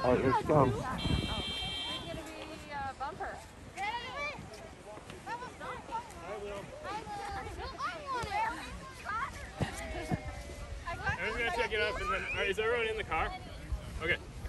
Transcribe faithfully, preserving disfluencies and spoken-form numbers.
All right, let's go. There's gonna be a bumper. I'm gonna check it up and then, all right, is everyone in the car? Okay.